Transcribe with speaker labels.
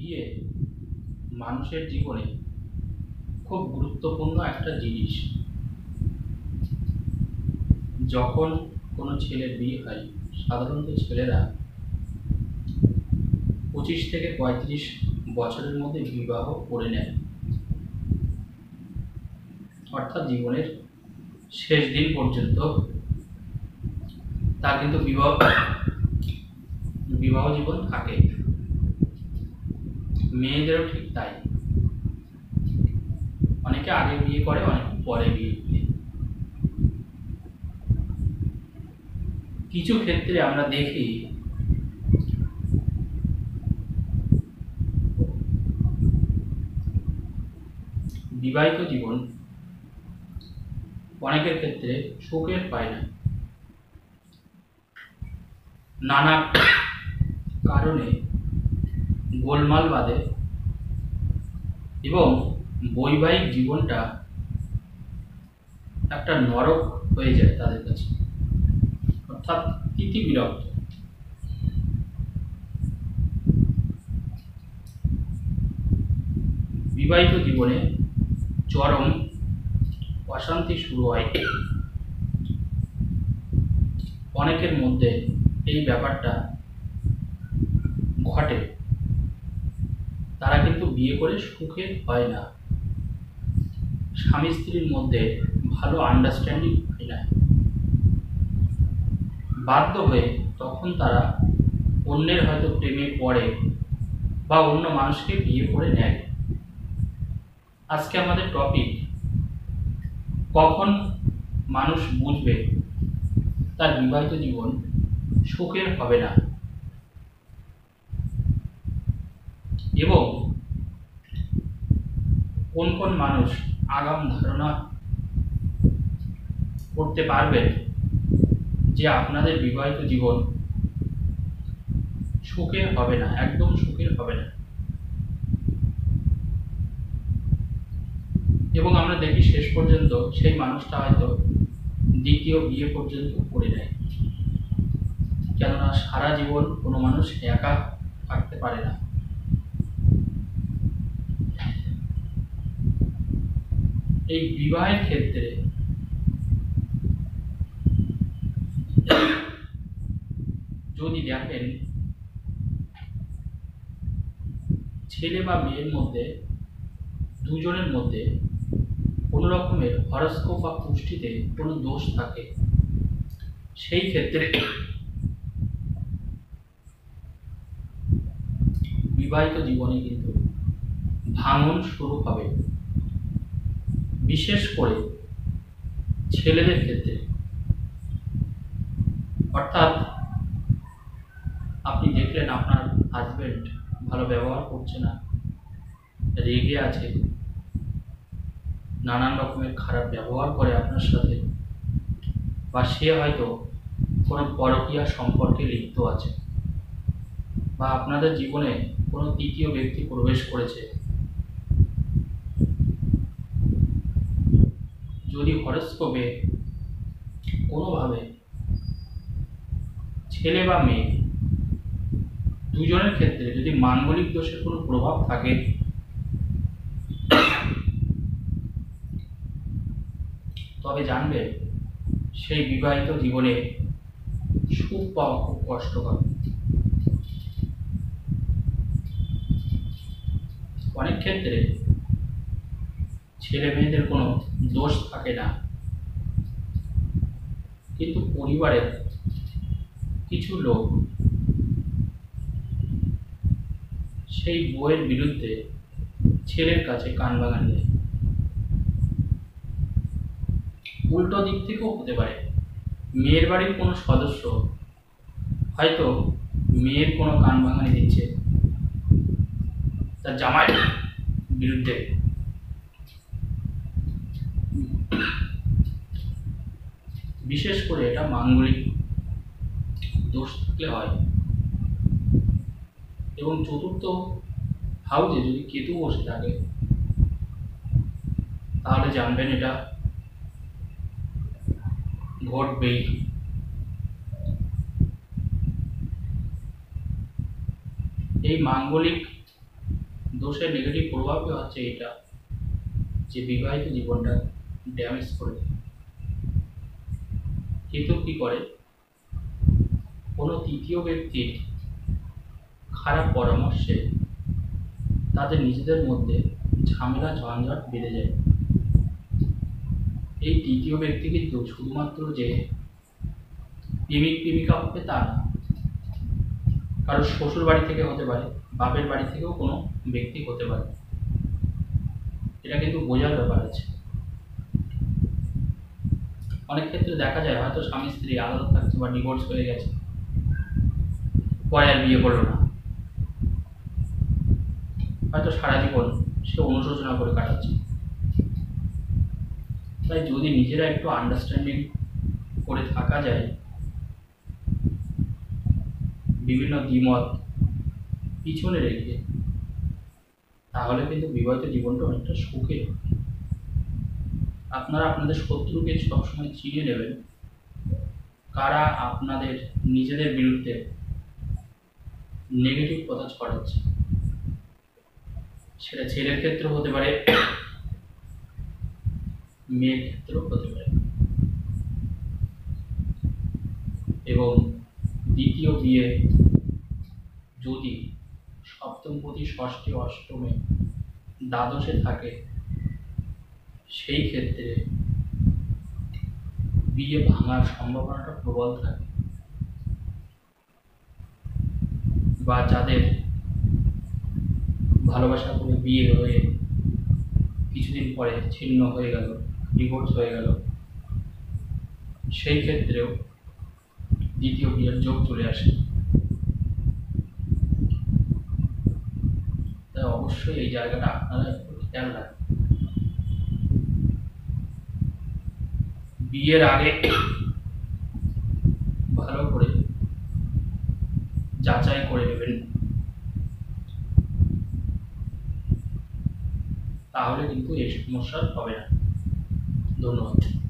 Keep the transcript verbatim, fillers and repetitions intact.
Speaker 1: বিয়ে মানুষের জীবনে খুব গুরুত্বপূর্ণ একটা জিনিস। যখন কোনো ছেলের বিয়ে হয়, সাধারণত ছেলেরা পঁচিশ থেকে পঁয়ত্রিশ বছরের মধ্যে বিবাহ করে নেয়, অর্থাৎ জীবনের শেষ দিন পর্যন্ত তার কিন্তু বিবাহ বিবাহ জীবন থাকে। মেয়েদেরও ঠিক তাই, অনেকে আগে বিয়ে করে, অনেকে পরে বিয়ে করে। কিছু ক্ষেত্রে আমরা দেখি বিবাহিত জীবন অনেকের ক্ষেত্রে সুখের পায় না, নানা কারণে গোলমাল বাঁধে এবং বৈবাহিক জীবনটা একটা নরক হয়ে যায় তাদের কাছে, অর্থাৎ তিথি বিরক্ত। বিবাহিত জীবনে চরম অশান্তি শুরু হয়। অনেকের মধ্যে এই ব্যাপারটা ঘটে, তারা কিন্তু বিয়ে করে সুখে হয় না, স্বামী স্ত্রীর মধ্যে ভালো আন্ডারস্ট্যান্ডিং হয় না, বাধ্য হয়ে তখন তারা অন্যের হয়তো প্রেমে পড়ে বা অন্য মানুষকে বিয়ে করে নেয়। আজকে আমাদের টপিক, কখন মানুষ বুঝবে তার বিবাহিত জীবন সুখের হবে না এবং কোন কোন মানুষ আগাম ধারণা করতে পারবেন যে আপনাদের বিবাহিত জীবন সুখের হবে না, একদম সুখের হবে না। এবং আমরা দেখি শেষ পর্যন্ত সেই মানুষটা হয়তো দ্বিতীয় বিয়ে পর্যন্ত করে নেয়, কেননা সারা জীবন কোনো মানুষ একা থাকতে পারে না। এই বিবাহের ক্ষেত্রে যদি দেখেন ছেলে বা মেয়ের মধ্যে দুজনের মধ্যে কোনো রকমের হরস্কোপ বা পুষ্টিতে কোনো দোষ থাকে, সেই ক্ষেত্রে বিবাহিত জীবনে কিন্তু ভাঙন শুরু হবে, বিশেষ করে ছেলেদের ক্ষেত্রে। অর্থাৎ আপনি দেখলেন আপনার হাজবেন্ড ভালো ব্যবহার করছে না, রেগে আছে, নানান রকমের খারাপ ব্যবহার করে আপনার সাথে, বা সে হয়তো কোনো পরকীয়া সম্পর্কে লিপ্ত আছে, বা আপনাদের জীবনে কোনো তৃতীয় ব্যক্তি প্রবেশ করেছে। যদি হরস্কোপে কোনোভাবে ছেলে বা মেয়ে দুজনের ক্ষেত্রে যদি মাঙ্গলিক দোষের কোনো প্রভাব থাকে, তবে জানবে সেই বিবাহিত জীবনে সুখ পাওয়া খুব কষ্টকর। অনেক ক্ষেত্রে ছেলে মেয়েদের কোনো দোষ থাকে না, কিন্তু পরিবারের কিছু লোক সেই বউয়ের বিরুদ্ধে ছেলের কাছে কান বাগান দেয়। উল্টো দিক থেকেও হতে পারে, মেয়ের বাড়ির কোনো সদস্য হয়তো মেয়ের কোনো কান ভাঙানি দিচ্ছে তার জামাইয়ের বিরুদ্ধে। বিশেষ করে এটা মাঙ্গলিক দোষ থাকলে হয়। এবং চতুর্থ হাউসে যদি কেতু বসে থাকে, তাহলে জানবেন এটা ঘটবেই। এই মাঙ্গলিক দোষের নেগেটিভ প্রভাবই হচ্ছে এটা যে বিবাহিত জীবনটা ড্যামেজ করে দেয়। কেতু কি করে, কোনো তৃতীয় ব্যক্তির খারাপ পরামর্শে তাদের নিজেদের মধ্যে ঝামেলা ঝঞ্ঝাট বেড়ে যায়। এই তৃতীয় ব্যক্তি কিন্তু শুধুমাত্র যে প্রেমিক প্রেমিকা হবে তা না, কারো শ্বশুর বাড়ি থেকে হতে পারে, বাপের বাড়ি থেকেও কোনো ব্যক্তি হতে পারে। এটা কিন্তু বোঝার ব্যাপার আছে। অনেক ক্ষেত্রে দেখা যায় হয়তো স্বামী স্ত্রী আলাদা থাকছে বা ডিভোর্স হয়ে গেছে, পরে আর বিয়ে করলো না, হয়তো সারা জীবন সে অনুশোচনা করে কাটাচ্ছে। তাই যদি নিজেরা একটু আন্ডারস্ট্যান্ডিং করে থাকা যায়, বিভিন্ন দ্বিমত পিছনে রেখে, তাহলে কিন্তু বিবাহিত জীবনটা অনেকটা সুখে। আপনারা আপনাদের শত্রুকে সবসময় চিনে নেবেন, কারা আপনাদের নিজেদের বিরুদ্ধে নেগেটিভ কথা ছড়াচ্ছে। সেটা ছেলের ক্ষেত্রে হতে পারে, মেয়ের ক্ষেত্রেও হতে পারে। এবং দ্বিতীয় বিয়ে যদি সপ্তমপতি, ষষ্ঠী, অষ্টমে, দ্বাদশে থাকে, সেই ক্ষেত্রে বিয়ে ভাঙার সম্ভাবনাটা প্রবল থাকে। বা যাদের ভালোবাসা করে বিয়ে হয়ে কিছুদিন পরে ছিন্ন হয়ে গেল, ডিভোর্স হয়ে গেল, সেই ক্ষেত্রেও দ্বিতীয় বিয়ের যোগ চলে আসে। তাই অবশ্যই এই জায়গাটা আপনারা একটু খেয়াল রাখবেন। বিয়ের আগে ভালো করে যাচাই করে নেবেন, তাহলে কিন্তু এই সমস্যা হবে না। ধন্যবাদ।